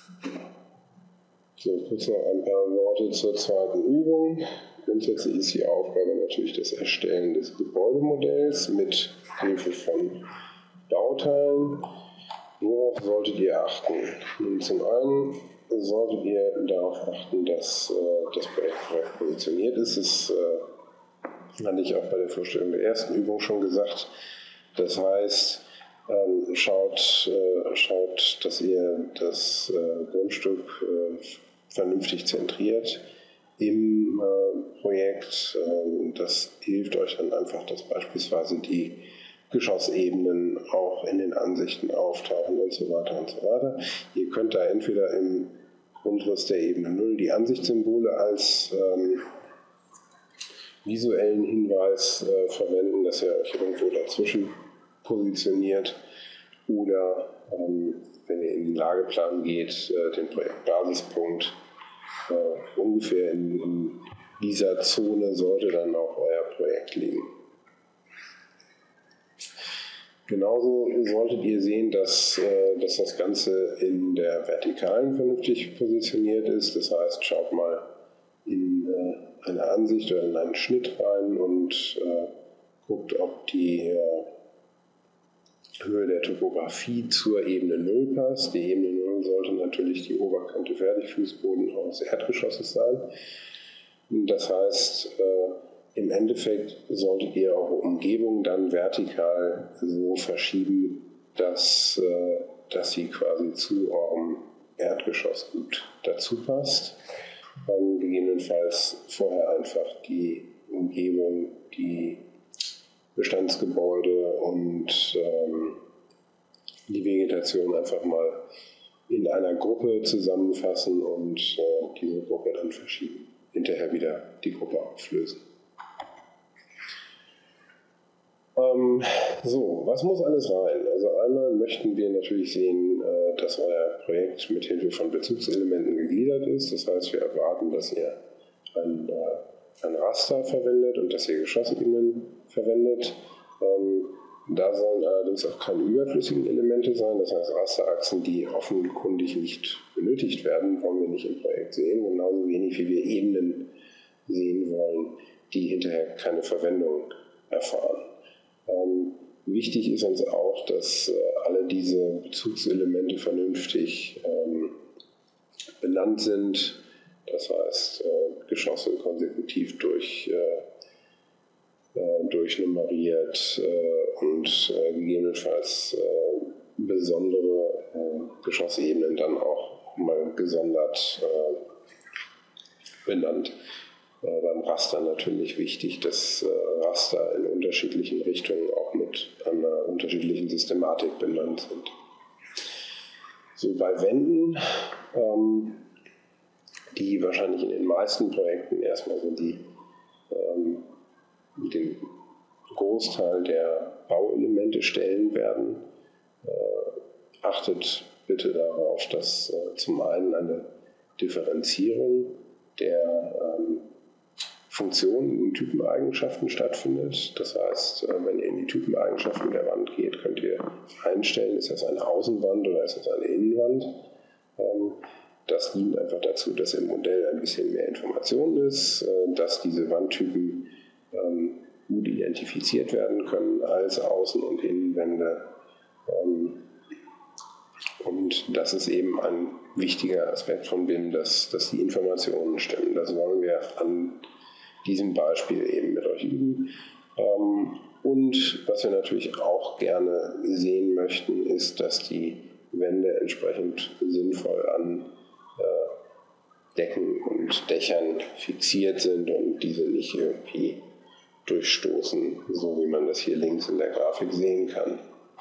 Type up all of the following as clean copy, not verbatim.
So, kurz noch ein paar Worte zur zweiten Übung. Grundsätzlich ist die Aufgabe natürlich das Erstellen des Gebäudemodells mit Hilfe von Bauteilen. Worauf solltet ihr achten? Nun, zum einen solltet ihr darauf achten, dass das Projekt korrekt positioniert ist. Das hatte ich auch bei der Vorstellung der ersten Übung schon gesagt. Das heißt, schaut, dass ihr das Grundstück vernünftig zentriert im Projekt. Das hilft euch dann einfach, dass beispielsweise die Geschossebenen auch in den Ansichten auftauchen und so weiter und so weiter. Ihr könnt da entweder im Grundriss der Ebene 0 die Ansichtssymbole als visuellen Hinweis verwenden, dass ihr euch irgendwo dazwischen positioniert, oder wenn ihr in den Lageplan geht, den Projektbasispunkt ungefähr in dieser Zone sollte dann auch euer Projekt liegen. Genauso solltet ihr sehen, dass das Ganze in der Vertikalen vernünftig positioniert ist. Das heißt, schaut mal in eine Ansicht oder in einen Schnitt rein und guckt, ob die Höhe der Topografie zur Ebene 0 passt. Die Ebene 0 sollte natürlich die Oberkante Fertigfußboden eures Erdgeschosses sein. Das heißt, im Endeffekt solltet ihr eure Umgebung dann vertikal so verschieben, dass sie quasi zu eurem Erdgeschoss gut dazu passt. Gegebenenfalls vorher einfach die Umgebung, die Bestandsgebäude und die Vegetation einfach mal in einer Gruppe zusammenfassen und diese Gruppe dann verschieben. Hinterher wieder die Gruppe auflösen. So, was muss alles rein? Also einmal möchten wir natürlich sehen, dass euer Projekt mit Hilfe von Bezugselementen gegliedert ist. Das heißt, wir erwarten, dass ihr ein Raster verwendet und dass ihr Geschossebenen verwendet. Da sollen allerdings auch keine überflüssigen Elemente sein. Das heißt, Rasterachsen, die offenkundig nicht benötigt werden, wollen wir nicht im Projekt sehen. Genauso wenig wie wir Ebenen sehen wollen, die hinterher keine Verwendung erfahren. Wichtig ist uns auch, dass alle diese Bezugselemente vernünftig benannt sind. Das heißt, Geschosse konsekutiv durchnummeriert und gegebenenfalls besondere Geschossebenen dann auch mal gesondert benannt. Beim Raster natürlich wichtig, dass Raster in unterschiedlichen Richtungen auch mit einer unterschiedlichen Systematik benannt sind. So, bei Wänden, die wahrscheinlich in den meisten Projekten erstmal so den Großteil der Bauelemente stellen werden, achtet bitte darauf, dass zum einen eine Differenzierung der Funktionen und Typeneigenschaften stattfindet. Das heißt, wenn ihr in die Typeneigenschaften der Wand geht, könnt ihr einstellen, ist das eine Außenwand oder ist das eine Innenwand. Das dient einfach dazu, dass im Modell ein bisschen mehr Information ist, dass diese Wandtypen gut identifiziert werden können als Außen- und Innenwände. Und das ist eben ein wichtiger Aspekt von BIM, dass die Informationen stimmen. Das wollen wir an diesem Beispiel eben mit euch üben. Und was wir natürlich auch gerne sehen möchten, ist, dass die Wände entsprechend sinnvoll an Decken und Dächern fixiert sind und diese nicht irgendwie durchstoßen, so wie man das hier links in der Grafik sehen kann.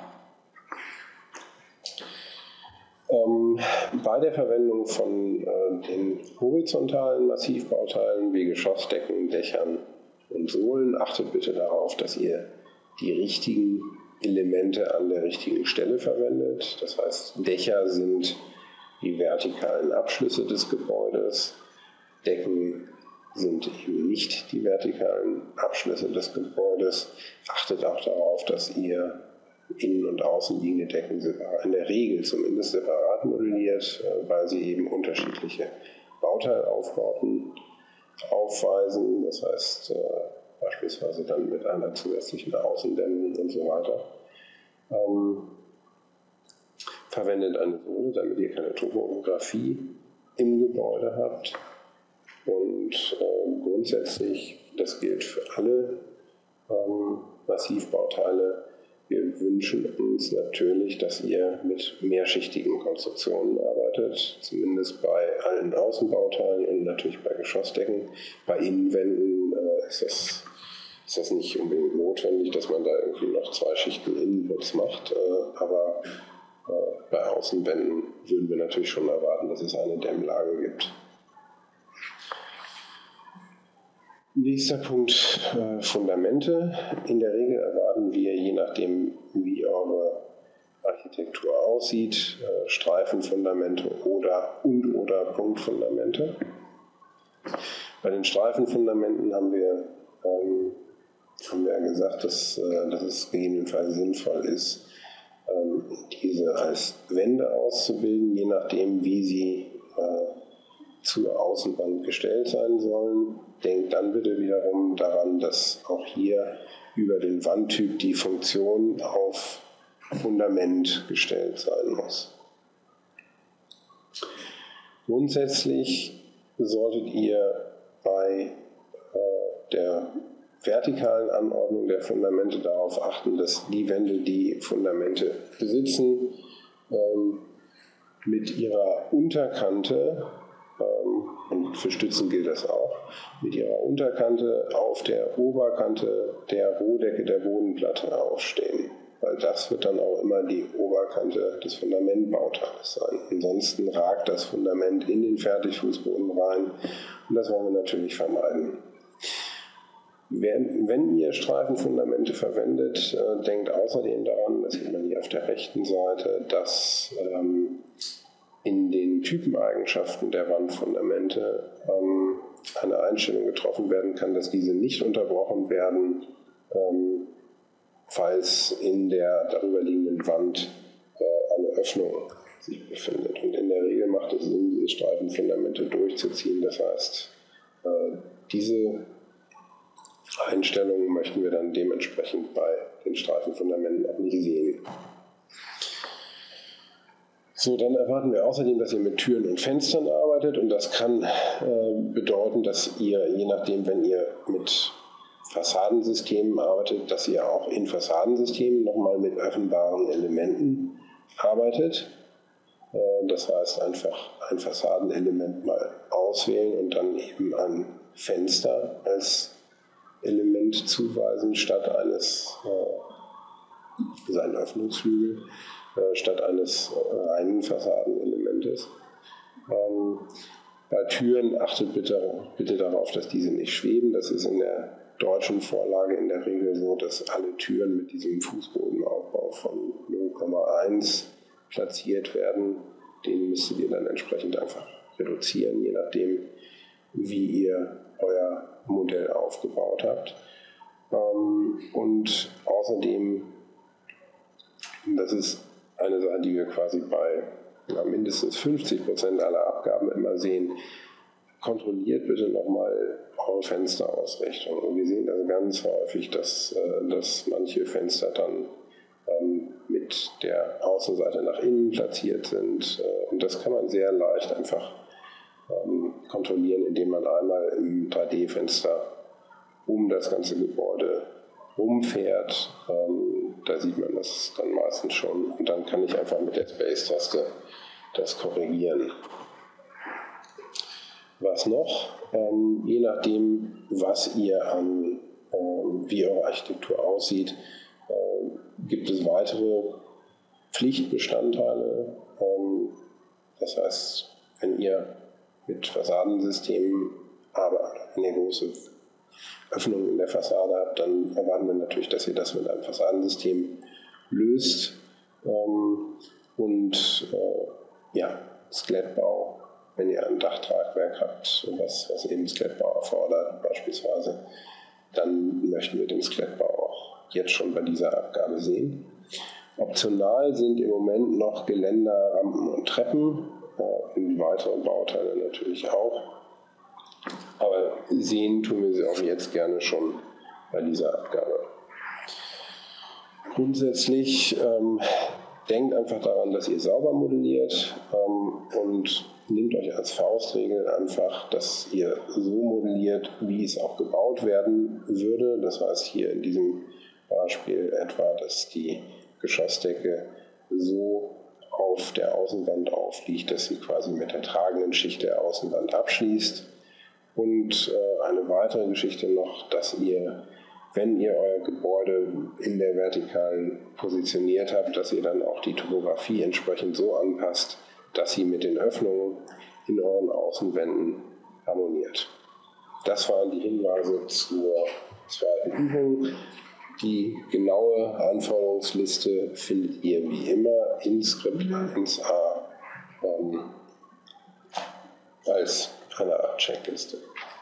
Bei der Verwendung von den horizontalen Massivbauteilen wie Geschossdecken, Dächern und Sohlen achtet bitte darauf, dass ihr die richtigen Elemente an der richtigen Stelle verwendet. Das heißt, Dächer sind die vertikalen Abschlüsse des Gebäudes, Decken sind eben nicht die vertikalen Abschlüsse des Gebäudes. Achtet auch darauf, dass ihr innen und außen liegende Decken in der Regel zumindest separat modelliert, weil sie eben unterschiedliche Bauteilaufbauten aufweisen, das heißt beispielsweise dann mit einer zusätzlichen Außendämmung und so weiter. Verwendet eine Sohle, damit ihr keine Topografie im Gebäude habt. Und grundsätzlich, das gilt für alle Massivbauteile, wir wünschen uns natürlich, dass ihr mit mehrschichtigen Konstruktionen arbeitet, zumindest bei allen Außenbauteilen und natürlich bei Geschossdecken. Bei Innenwänden ist das nicht unbedingt notwendig, dass man da irgendwie noch 2 Schichten Innenputz macht, aber bei Außenwänden würden wir natürlich schon erwarten, dass es eine Dämmlage gibt. Nächster Punkt, Fundamente. In der Regel erwarten wir, je nachdem wie eure Architektur aussieht, Streifenfundamente oder Punktfundamente. Bei den Streifenfundamenten haben wir gesagt, dass es gegebenenfalls sinnvoll ist, diese als Wände auszubilden, je nachdem wie sie zur Außenwand gestellt sein sollen. Denkt dann bitte wiederum daran, dass auch hier über den Wandtyp die Funktion auf Fundament gestellt sein muss. Grundsätzlich solltet ihr bei der vertikalen Anordnung der Fundamente darauf achten, dass die Wände, die Fundamente besitzen, mit ihrer Unterkante, und für Stützen gilt das auch, mit ihrer Unterkante auf der Oberkante der Rohdecke der Bodenplatte aufstehen. Weil das wird dann auch immer die Oberkante des Fundamentbauteils sein. Ansonsten ragt das Fundament in den Fertigfußboden rein und das wollen wir natürlich vermeiden. Wenn ihr Streifenfundamente verwendet, denkt außerdem daran, das sieht man hier auf der rechten Seite, dass in den Typeneigenschaften der Wandfundamente eine Einstellung getroffen werden kann, dass diese nicht unterbrochen werden, falls in der darüberliegenden Wand eine Öffnung sich befindet. Und in der Regel macht es Sinn, diese Streifenfundamente durchzuziehen. Das heißt, diese Einstellungen möchten wir dann dementsprechend bei den Streifenfundamenten auch nicht sehen. So, dann erwarten wir außerdem, dass ihr mit Türen und Fenstern arbeitet und das kann bedeuten, dass ihr, je nachdem, wenn ihr mit Fassadensystemen arbeitet, dass ihr auch in Fassadensystemen nochmal mit öffnbaren Elementen arbeitet. Das heißt, einfach ein Fassadenelement mal auswählen und dann eben ein Fenster als Element zuweisen, statt eines, seinen Öffnungsflügel, statt eines reinen Fassadenelementes. Bei Türen achtet bitte darauf, dass diese nicht schweben. Das ist in der deutschen Vorlage in der Regel so, dass alle Türen mit diesem Fußbodenaufbau von 0,1 platziert werden. Den müsstet ihr dann entsprechend einfach reduzieren, je nachdem, wie ihr euer Modell aufgebaut habt. Und außerdem, das ist eine Sache, die wir quasi bei mindestens 50% aller Abgaben immer sehen, kontrolliert bitte nochmal eure Fensterausrichtung. Und wir sehen also ganz häufig, dass manche Fenster dann mit der Außenseite nach innen platziert sind. Und das kann man sehr leicht einfach kontrollieren, indem man einmal im 3D-Fenster um das ganze Gebäude rumfährt. Da sieht man das dann meistens schon. Und dann kann ich einfach mit der Space-Taste das korrigieren. Was noch? Je nachdem, was ihr wie eure Architektur aussieht, gibt es weitere Pflichtbestandteile. Das heißt, wenn ihr mit Fassadensystemen aber eine große Öffnung in der Fassade habt, dann erwarten wir natürlich, dass ihr das mit einem Fassadensystem löst. Skelettbau, wenn ihr ein Dachtragwerk habt, was eben Skelettbau erfordert beispielsweise, dann möchten wir den Skelettbau auch jetzt schon bei dieser Abgabe sehen. Optional sind im Moment noch Geländer, Rampen und Treppen und weitere Bauteile natürlich auch. Aber sehen tun wir sie auch jetzt gerne schon bei dieser Abgabe. Grundsätzlich denkt einfach daran, dass ihr sauber modelliert und nehmt euch als Faustregel einfach, dass ihr so modelliert, wie es auch gebaut werden würde. Das heißt hier in diesem Beispiel etwa, dass die Geschossdecke so auf der Außenwand aufliegt, dass sie quasi mit der tragenden Schicht der Außenwand abschließt. Und eine weitere Geschichte noch, dass ihr, wenn ihr euer Gebäude in der Vertikalen positioniert habt, dass ihr dann auch die Topografie entsprechend so anpasst, dass sie mit den Öffnungen in euren Außenwänden harmoniert. Das waren die Hinweise zur zweiten Übung. Die genaue Anforderungsliste findet ihr wie immer in Skript 1a als eine Art Checkliste.